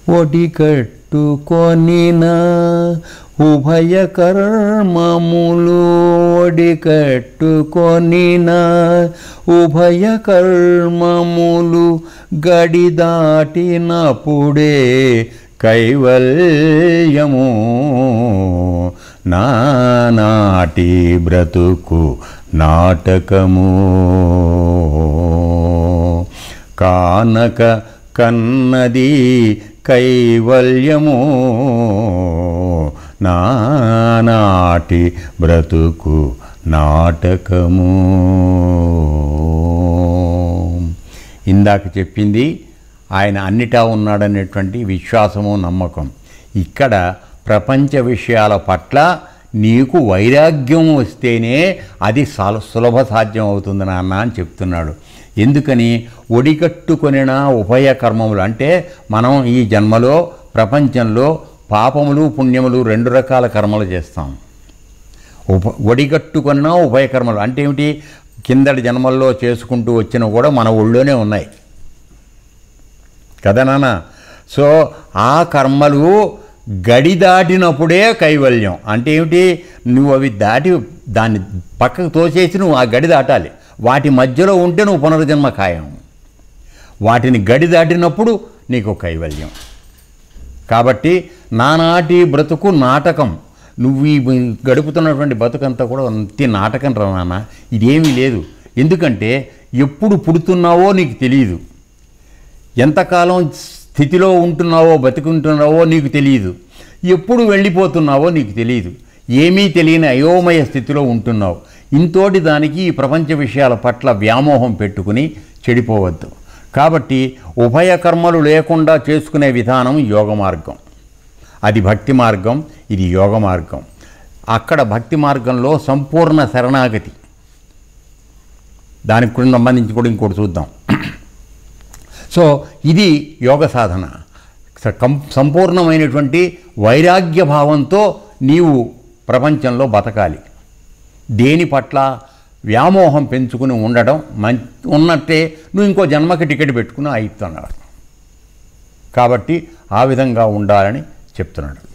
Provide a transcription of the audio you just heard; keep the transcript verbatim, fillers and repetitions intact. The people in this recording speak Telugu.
ఒడికట్టుకొనిన ఉభయ కర్మములు ఒడికట్టుకొనిన ఉభయ కర్మములు గడి దాటినప్పుడే కైవల్యము నానాటి బ్రతుకు నాటకము కానక కన్నది కైవల్యము నానాటి బ్రతుకు నాటకము. ఇందాక చెప్పింది ఆయన అన్నిటా ఉన్నాడనేటువంటి విశ్వాసము నమ్మకం. ఇక్కడ ప్రపంచ విషయాల పట్ల నీకు వైరాగ్యం వస్తేనే అది సులభ సాధ్యం అవుతుంది నాన్న అని చెప్తున్నాడు. ఎందుకని? ఒడికట్టుకొనిన ఉభయ కర్మములు అంటే మనం ఈ జన్మలో ప్రపంచంలో పాపములు పుణ్యములు రెండు రకాల కర్మలు చేస్తాం. ఉప ఒడిగట్టుకున్న ఉభయ కర్మలు అంటే ఏమిటి? కిందటి జన్మల్లో చేసుకుంటూ వచ్చిన కూడా మన ఒళ్ళోనే ఉన్నాయి కదా నాన్న. సో ఆ కర్మలు గడి దాటినప్పుడే కైవల్యం. అంటే ఏమిటి? నువ్వు అవి దాటి దాన్ని పక్కకు తోసేసి నువ్వు ఆ గడి దాటాలి. వాటి మధ్యలో ఉంటే నువ్వు పునర్జన్మ ఖాయం. వాటిని గడి దాటినప్పుడు నీకు కైవల్యం. కాబట్టి నానాటి బ్రతుకు నాటకం. నువ్వు ఈ గడుపుతున్నటువంటి బతుకంతా కూడా అంతే నాటకం రా నాన్న. ఇదేమీ లేదు. ఎందుకంటే ఎప్పుడు పుడుతున్నావో నీకు తెలియదు, ఎంతకాలం స్థితిలో ఉంటున్నావో బతుకుంటున్నావో నీకు తెలియదు, ఎప్పుడు వెళ్ళిపోతున్నావో నీకు తెలియదు. ఏమీ తెలియని అయోమయ స్థితిలో ఉంటున్నావు. ఇంతోటి దానికి ఈ ప్రపంచ విషయాల పట్ల వ్యామోహం పెట్టుకుని చెడిపోవద్దు. కాబట్టి ఉభయ కర్మలు లేకుండా చేసుకునే విధానం యోగ మార్గం. అది భక్తి మార్గం, ఇది యోగ మార్గం. అక్కడ భక్తి మార్గంలో సంపూర్ణ శరణాగతి, దానికి కూడా సంబంధించి కూడా ఇంకోటి చూద్దాం. సో ఇది యోగ సాధన. సంపూర్ణమైనటువంటి వైరాగ్య భావంతో నీవు ప్రపంచంలో బతకాలి. దేని పట్ల వ్యామోహం పెంచుకుని ఉండడం మం ఉన్నట్టే నువ్వు ఇంకో జన్మకి టికెట్ పెట్టుకుని అయిస్తున్నాడు. కాబట్టి ఆ విధంగా ఉండాలని చెప్తున్నాడు.